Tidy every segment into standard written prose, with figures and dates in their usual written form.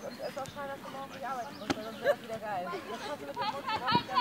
und es ist auch schade, dass du morgen nicht arbeiten musst, weil sonst wäre das wieder geil. Das kannst du mit dem Mund zusammen ganz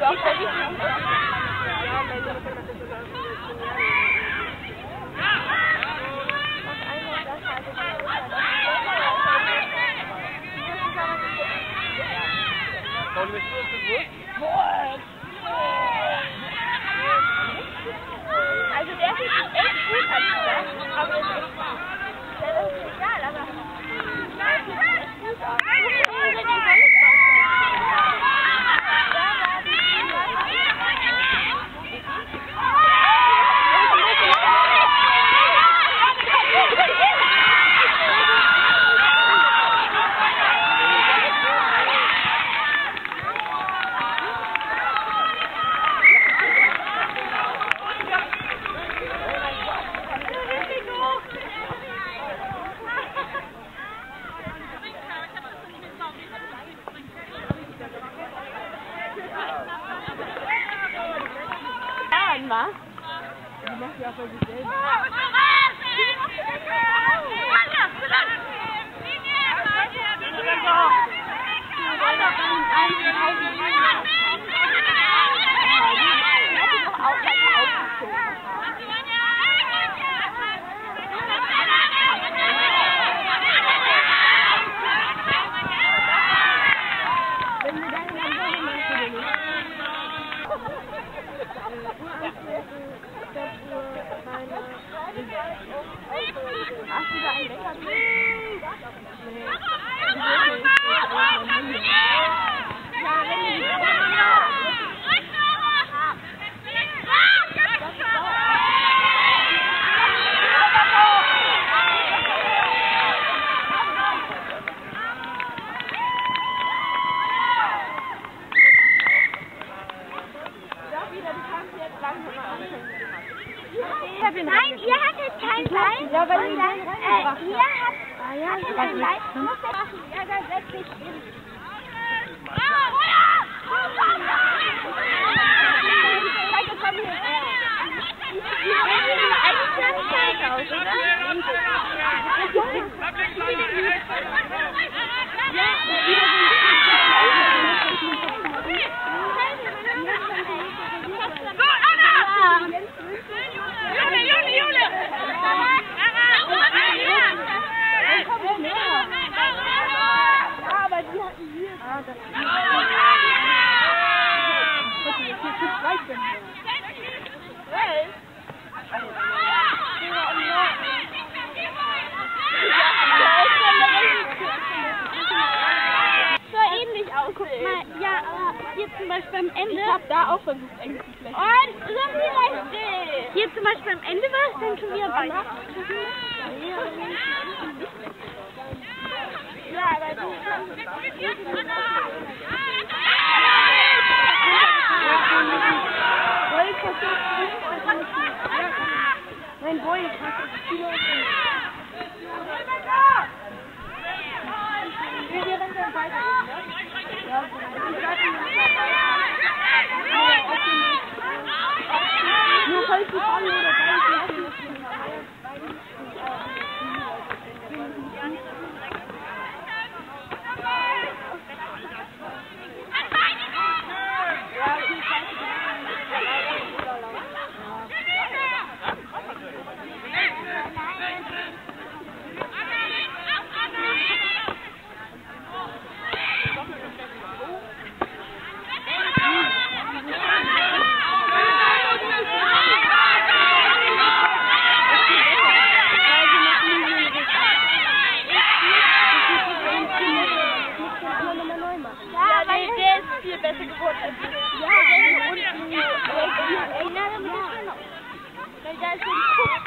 auch sehr wichtig. Also der sieht echt gut an, aber das ist egal, aber der sieht echt gut aus. Was? Die macht ja für sich selbst. Hast du da einen Wecker? Nein, ihr hattet kein Bein. Ja, weil ihr ihr habt kein Bein. Muss er machen. Ja, dann setz dich hin. Ja, aber hier zum Beispiel am Ende. Ich hab da auch versucht, eng zu flechten. Oh, das ist so viel richtig. Hier zum Beispiel am Ende war es dann schon wieder bei. Ja, aber du Mein Boy, ich will dir dann weiter. Ja, nur falls du Falle oder viel besser geworden als ich. Ja, weil da ist so ein Kuss.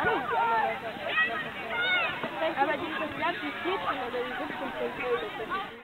Aber die ganzen 14 oder die 17 sind